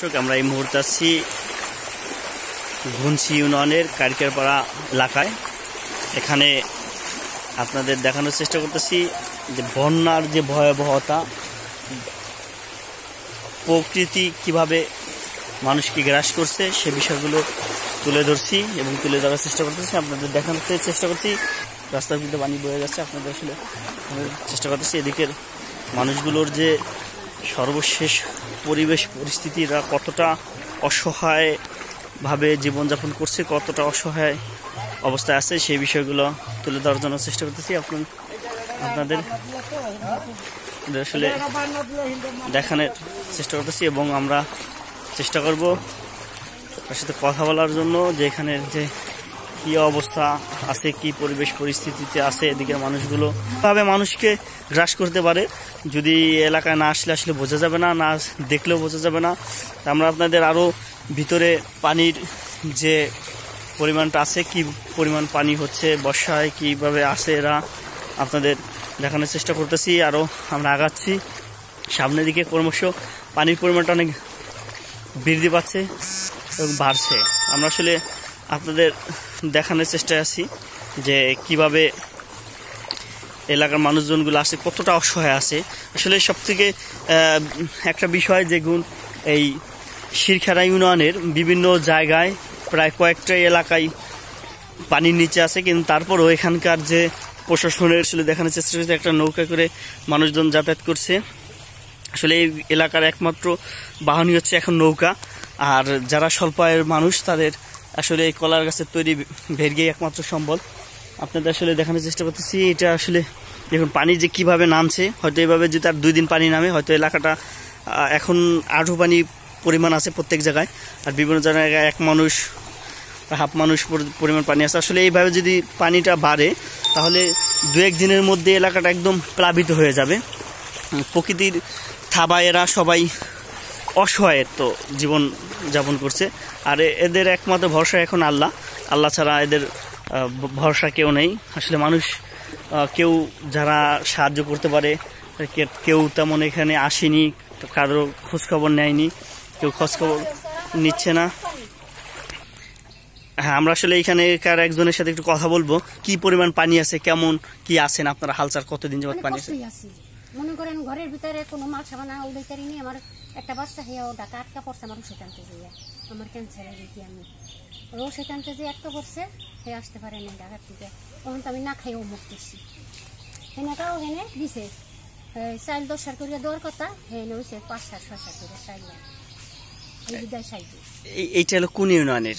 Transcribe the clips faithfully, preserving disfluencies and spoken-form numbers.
দর্শক, আমরা এই মুহূর্তে আছি ঘুনছি ইউনিয়নের কারিকেরপাড়া এলাকায়। এখানে আপনাদের দেখানোর চেষ্টা করতেছি যে বন্যার যে ভয়াবহতা, প্রকৃতি কিভাবে মানুষকে গ্রাস করছে সে বিষয়গুলো তুলে ধরছি এবং তুলে ধরার চেষ্টা করতেছি, আপনাদের দেখানোর চেষ্টা করছি। রাস্তার মধ্যে পানি বয়ে যাচ্ছে, আপনাদের আসলে চেষ্টা করতেছি এদিকের মানুষগুলোর যে সর্বশেষ পরিবেশ পরিস্থিতিরা কতটা অসহায়ভাবে জীবনযাপন করছে, কতটা অসহায় অবস্থায় আছে সেই বিষয়গুলো তুলে ধরার জন্য চেষ্টা করতেছি। আপনার আপনাদের আসলে দেখানোর চেষ্টা করতেছি এবং আমরা চেষ্টা করব তার সাথে কথা বলার জন্য যে এখানের যে কী অবস্থা আছে, কি পরিবেশ পরিস্থিতিতে আছে এদিকের মানুষগুলো, ভাবে মানুষকে গ্রাস করতে পারে। যদি এলাকায় না আসলে আসলে বোঝা যাবে না, না দেখলেও বোঝা যাবে না। আমরা আপনাদের আরও ভিতরে পানির যে পরিমাণটা আছে, কি পরিমাণ পানি হচ্ছে বর্ষায়, কীভাবে আসে এরা আপনাদের দেখানোর চেষ্টা করতেছি। আরও আমরা আগাচ্ছি সামনের দিকে, ক্রমশ পানির পরিমাণটা অনেক বৃদ্ধি পাচ্ছে এবং বাড়ছে। আমরা আসলে আপনাদের দেখানোর চেষ্টায় আছি যে কিভাবে এলাকার মানুষজনগুলো আসে, কতটা অসহায় আছে। আসলে সব থেকে একটা বিষয় যে গুণ এই শিরখারা ইউনিয়নের বিভিন্ন জায়গায় প্রায় কয়েকটা এলাকায় পানির নিচে আছে, কিন্তু তারপরও এখানকার যে প্রশাসনের আসলে দেখানোর চেষ্টা করছে একটা নৌকা করে মানুষজন যাতায়াত করছে। আসলে এই এলাকার একমাত্র বাহনই হচ্ছে এখন নৌকা, আর যারা স্বল্প আয়ের মানুষ তাদের আসলে এই কলার গাছের তৈরি ভেড়গিয়ে একমাত্র সম্বল। আপনাদের আসলে দেখানোর চেষ্টা করতেছি এটা আসলে দেখুন পানি যে কিভাবে নামছে। হয়তো এইভাবে যদি তার দুই দিন পানি নামে হয়তো এলাকাটা এখন আঠু পানি পরিমাণ আছে প্রত্যেক জায়গায়, আর বিভিন্ন জায়গায় এক মানুষ হাফ মানুষ পরিমাণ পানি আছে। আসলে এইভাবে যদি পানিটা বাড়ে তাহলে দু এক দিনের মধ্যে এলাকাটা একদম প্লাবিত হয়ে যাবে। প্রকৃতির থাবায় এরা সবাই অসহায়ের তো জীবন যাপন করছে, আর এদের একমাত্র ভরসা এখন আল্লাহ। আল্লাহ ছাড়া এদের ভরসা কেউ নেই। আসলে মানুষ কেউ যারা সাহায্য করতে পারে কেউ তেমন এখানে আসেনি, কারো খোঁজখবর নেয়নি, কেউ খোঁজখবর নিচ্ছে না। হ্যাঁ, আমরা আসলে এখানেকার একজনের সাথে একটু কথা বলবো, কি পরিমাণ পানি আছে, কেমন কি আছেন আপনারা, হালচাল কতদিন যাবত পানি আছে। মনে করেন ঘরের ভিতরে কোনো মাল সাবানা উড়াইতারি নিয়ে আমার একটা বাচ্চা হইয়া ও ডাকা আটকা পড়ছে, আমার ওষুধ আনতে যাইয়া আমার ক্যান্সার হয়েছি আমি ওষুধ আনতে যে আটকা পড়ছে, সে আসতে পারে না ঢাকার থেকে। তখন তো আমি না খাই ও মুক্তেছি, হেনাটাও হেনে দিছে চাইল দশ সার করিয়া দেওয়ার কথা, হেনে হয়েছে পাঁচ সার ছয় সার করে চাইল। এইটা হলো কোন ইউনিয়নের?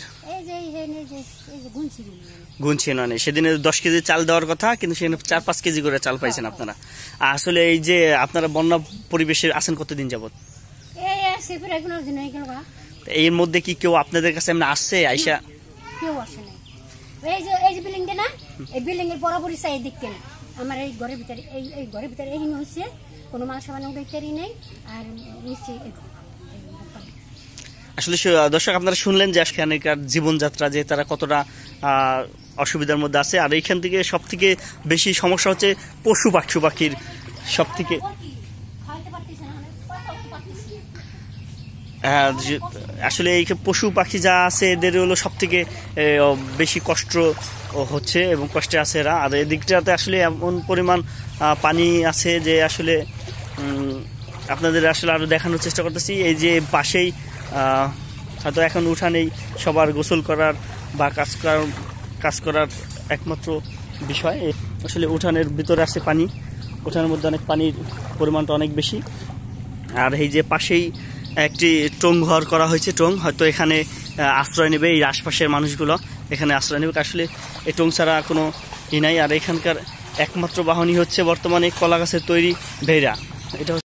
গুনছি ইউনিয়নের। সেদিনে দশ কেজি চাল দেওয়ার কথা, কিন্তু সেখানে চার পাঁচ কেজি করে চাল পাইছেন আপনারা। আসলে এই যে আপনারা বন্যা পরিবেশে আছেন কতদিন যাবত? এর মধ্যে কি কেউ আপনাদের কাছে এমনি আসছে আইসা? কেউ আসে নাই। এই যে এই যে বিল্ডিংটা না, এই বিল্ডিং এর বরাবরই চাই দেখতে না আমার এই ঘরের ভিতরে, এই এই ঘরের ভিতরে এই হচ্ছে কোনো মাল সাবান উঠাইতেই নেই, আর নিচে আসলে দর্শক আপনারা শুনলেন যে এখানকার জীবনযাত্রা, যে তারা কতটা অসুবিধার মধ্যে আছে। আর এইখান থেকে সব থেকে বেশি সমস্যা হচ্ছে পশু পাখি পাখির সব থেকে আসলে এই পশু পাখি যা আছে এদের হলো সব থেকে বেশি কষ্ট হচ্ছে এবং কষ্টে আছে এরা। আর এদিকটাতে আসলে এমন পরিমাণ পানি আছে যে আসলে আপনাদের আসলে আরও দেখানোর চেষ্টা করতেছি। এই যে পাশেই হয়তো এখন উঠানেই সবার গোসল করার বা কাজ করার কাজ করার একমাত্র বিষয়। আসলে উঠানের ভিতরে আছে পানি, উঠানের মধ্যে অনেক পানির পরিমাণটা অনেক বেশি। আর এই যে পাশেই একটি টং ঘর করা হয়েছে, টং হয়তো এখানে আশ্রয় নেবে এই আশপাশের মানুষগুলো, এখানে আশ্রয় নেবে। আসলে এই টং ছাড়া কোনো ই নাই। আর এখানকার একমাত্র বাহনই হচ্ছে বর্তমানে কলা গাছের তৈরি ভেড়া। এটা